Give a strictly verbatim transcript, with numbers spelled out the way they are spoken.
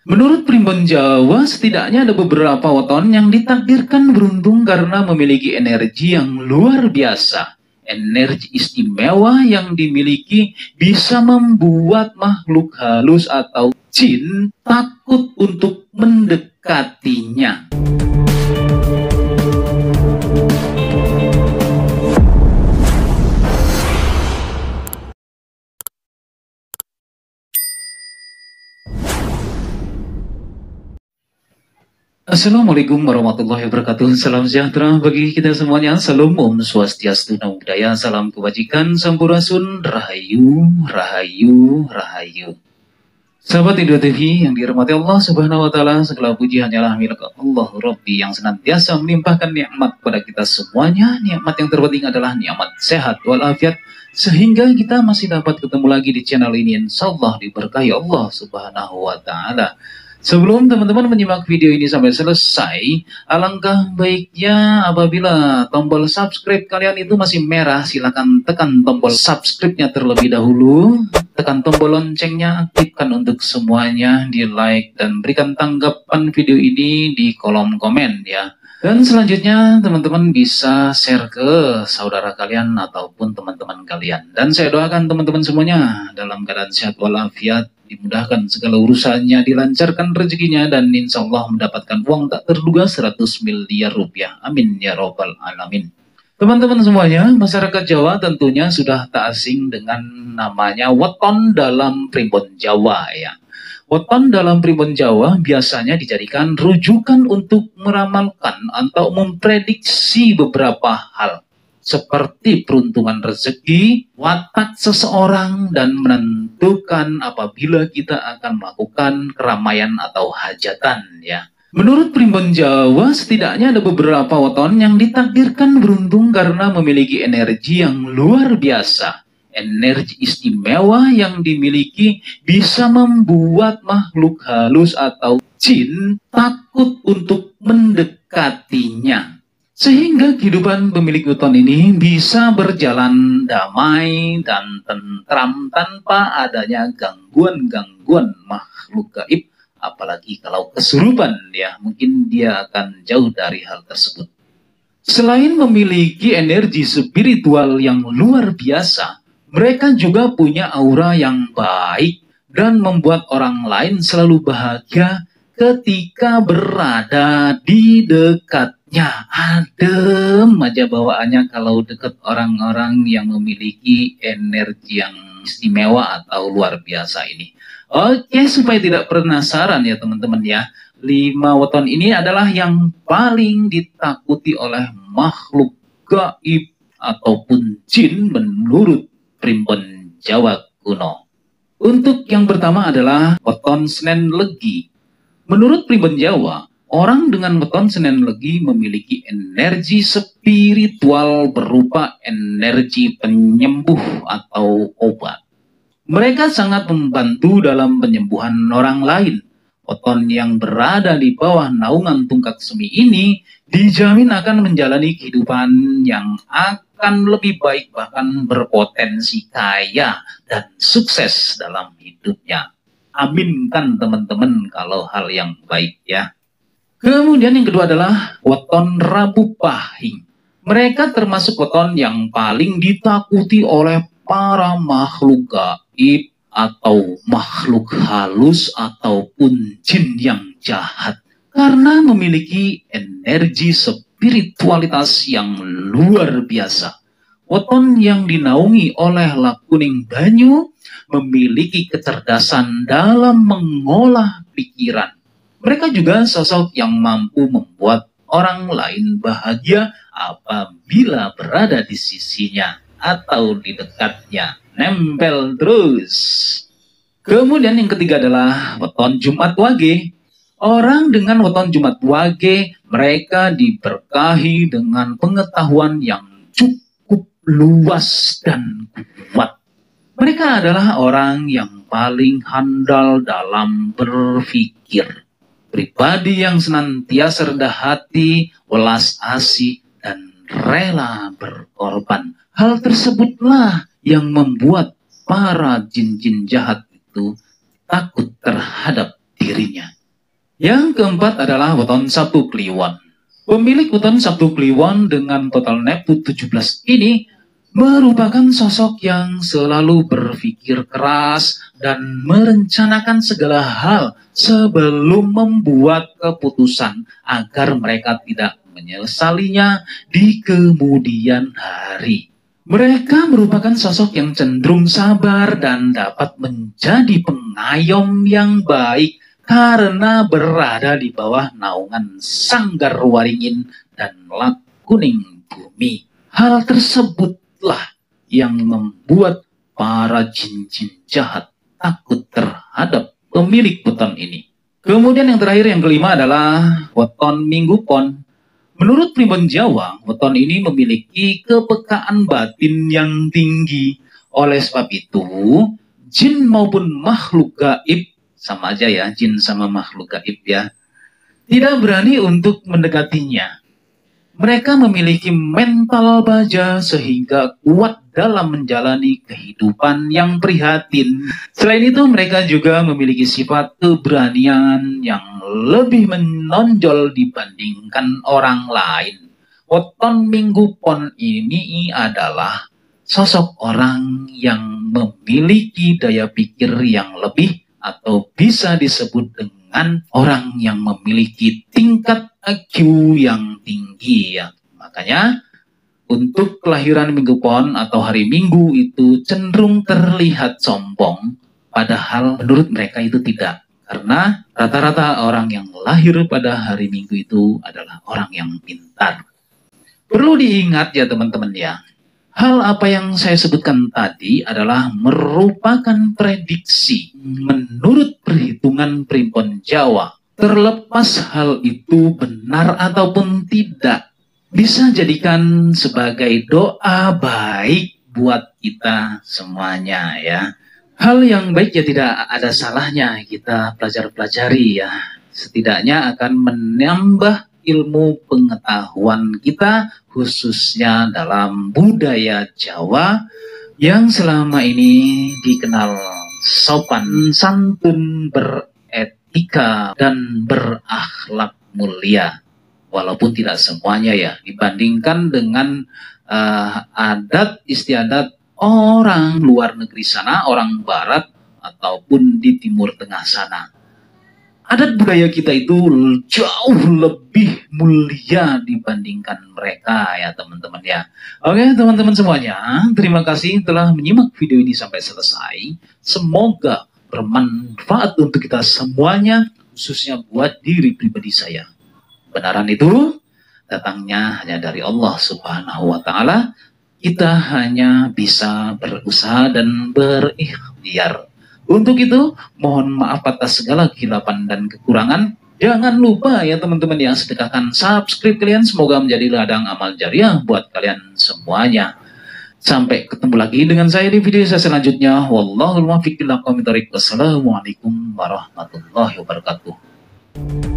Menurut Primbon Jawa, setidaknya ada beberapa weton yang ditakdirkan beruntung karena memiliki energi yang luar biasa. Energi istimewa yang dimiliki bisa membuat makhluk halus atau jin takut untuk mendekatinya. Assalamualaikum warahmatullahi wabarakatuh. Salam sejahtera bagi kita semuanya. Salam Om Swastiastu, Namo Buddhaya. Salam kebajikan, Sampurasun, Rahayu, Rahayu, Rahayu. Sahabat Indo T V yang dirahmati Allah Subhanahu wa Ta'ala, segala puji hanyalah milik Allah Rabbi yang senantiasa melimpahkan nikmat pada kita semuanya. Nikmat yang terpenting adalah nikmat sehat walafiat, sehingga kita masih dapat ketemu lagi di channel ini. Insyaallah diberkahi Allah Subhanahu wa Ta'ala. Sebelum teman-teman menyimak video ini sampai selesai, alangkah baiknya apabila tombol subscribe kalian itu masih merah, silakan tekan tombol subscribe-nya terlebih dahulu. Tekan tombol loncengnya, aktifkan untuk semuanya, di like dan berikan tanggapan video ini di kolom komen ya. Dan selanjutnya teman-teman bisa share ke saudara kalian ataupun teman-teman kalian. Dan saya doakan teman-teman semuanya dalam keadaan sehat walafiat, dimudahkan segala urusannya, dilancarkan rezekinya, dan insya Allah mendapatkan uang tak terduga seratus miliar rupiah. Amin ya robbal alamin. Teman-teman semuanya, masyarakat Jawa tentunya sudah tak asing dengan namanya weton dalam Primbon Jawa ya. Weton dalam Primbon Jawa biasanya dijadikan rujukan untuk meramalkan atau memprediksi beberapa hal, seperti peruntungan rezeki, watak seseorang, dan menentukan apabila kita akan melakukan keramaian atau hajatan ya. Menurut Primbon Jawa, setidaknya ada beberapa weton yang ditakdirkan beruntung karena memiliki energi yang luar biasa. Energi istimewa yang dimiliki bisa membuat makhluk halus atau jin takut untuk mendekatinya. Sehingga kehidupan pemilik weton ini bisa berjalan damai dan tentram tanpa adanya gangguan-gangguan makhluk gaib. Apalagi kalau kesurupan ya, mungkin dia akan jauh dari hal tersebut. Selain memiliki energi spiritual yang luar biasa, mereka juga punya aura yang baik dan membuat orang lain selalu bahagia ketika berada di dekatnya. Adem aja bawaannya kalau dekat orang-orang yang memiliki energi yang istimewa atau luar biasa ini. Oke, supaya tidak penasaran ya teman-teman ya, lima weton ini adalah yang paling ditakuti oleh makhluk gaib ataupun jin menurut Primbon Jawa kuno. Untuk yang pertama adalah weton Senen Legi. Menurut Primbon Jawa, orang dengan weton Senen Legi memiliki energi spiritual berupa energi penyembuh atau obat. Mereka sangat membantu dalam penyembuhan orang lain. Weton yang berada di bawah naungan tungkak semi ini dijamin akan menjalani kehidupan yang akan lebih baik, bahkan berpotensi kaya dan sukses dalam hidupnya. Aminkan teman-teman kalau hal yang baik ya. Kemudian yang kedua adalah weton Rabu Pahing. Mereka termasuk weton yang paling ditakuti oleh para makhluk gaib atau makhluk halus ataupun jin yang jahat, karena memiliki energi spiritualitas yang luar biasa. Weton yang dinaungi oleh Lakuning Banyu memiliki kecerdasan dalam mengolah pikiran. Mereka juga sosok yang mampu membuat orang lain bahagia apabila berada di sisinya atau di dekatnya. Nempel terus. Kemudian yang ketiga adalah weton Jumat Wage. Orang dengan weton Jumat Wage, mereka diberkahi dengan pengetahuan yang cukup luas dan kuat. Mereka adalah orang yang paling handal dalam berpikir. Pribadi yang senantiasa rendah hati, welas asih, dan rela berkorban. Hal tersebutlah yang membuat para jin-jin jahat itu takut terhadap dirinya. Yang keempat adalah weton Sabtu Kliwon. Pemilik weton Sabtu Kliwon dengan total Neptu tujuh belas ini merupakan sosok yang selalu berpikir keras dan merencanakan segala hal sebelum membuat keputusan agar mereka tidak menyesalinya di kemudian hari. Mereka merupakan sosok yang cenderung sabar dan dapat menjadi pengayom yang baik karena berada di bawah naungan Sanggar Waringin dan Lat Kuning Bumi. Hal tersebutlah yang membuat para jin-jin jahat takut terhadap pemilik weton ini. Kemudian yang terakhir, yang kelima adalah weton Minggu Pon. Menurut Primbon Jawa, weton ini memiliki kepekaan batin yang tinggi. Oleh sebab itu, jin maupun makhluk gaib, sama aja ya, jin sama makhluk gaib ya, tidak berani untuk mendekatinya. Mereka memiliki mental baja sehingga kuat dalam menjalani kehidupan yang prihatin. Selain itu, mereka juga memiliki sifat keberanian yang lebih menonjol dibandingkan orang lain. Weton Minggu Pon ini adalah sosok orang yang memiliki daya pikir yang lebih, atau bisa disebut dengan orang yang memiliki tingkat I Q yang tinggi ya. Makanya untuk kelahiran Minggu Pon atau hari Minggu itu cenderung terlihat sombong, padahal menurut mereka itu tidak. Karena rata-rata orang yang lahir pada hari Minggu itu adalah orang yang pintar. Perlu diingat ya teman-teman ya, hal apa yang saya sebutkan tadi adalah merupakan prediksi menurut perhitungan Primbon Jawa. Terlepas hal itu benar ataupun tidak, bisa jadikan sebagai doa baik buat kita semuanya ya. Hal yang baik ya tidak ada salahnya kita pelajari-pelajari ya. Setidaknya akan menambah ilmu pengetahuan kita, khususnya dalam budaya Jawa yang selama ini dikenal sopan, santun, beretika, dan berakhlak mulia. Walaupun tidak semuanya ya, dibandingkan dengan uh, adat istiadat orang luar negeri sana, orang barat, ataupun di Timur Tengah sana. Adat budaya kita itu jauh lebih mulia dibandingkan mereka ya teman-teman ya. Oke teman-teman semuanya, terima kasih telah menyimak video ini sampai selesai. Semoga bermanfaat untuk kita semuanya, khususnya buat diri pribadi saya. Benaran itu datangnya hanya dari Allah Subhanahu wa Ta'ala. Kita hanya bisa berusaha dan berikhtiar. Untuk itu, mohon maaf atas segala kehilapan dan kekurangan. Jangan lupa ya teman-teman yang sedekahkan subscribe kalian. Semoga menjadi ladang amal jariah buat kalian semuanya. Sampai ketemu lagi dengan saya di video saya selanjutnya. Wallahul muwaffiq ila aqwamit thoriq. Wassalamualaikum warahmatullahi wabarakatuh.